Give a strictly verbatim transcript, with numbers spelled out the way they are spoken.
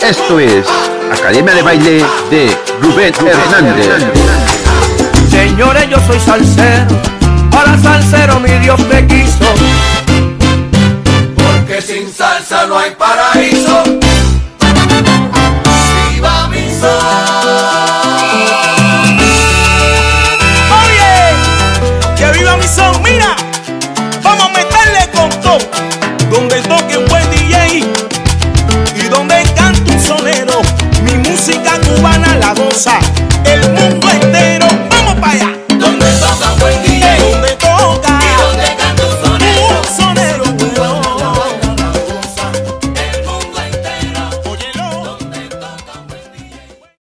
Esto es Academia de Baile de Rubén Hernández. Señores, yo soy salsero, para salsero mi Dios me quiso, porque sin salsa no hay paraíso. Viva mi sol.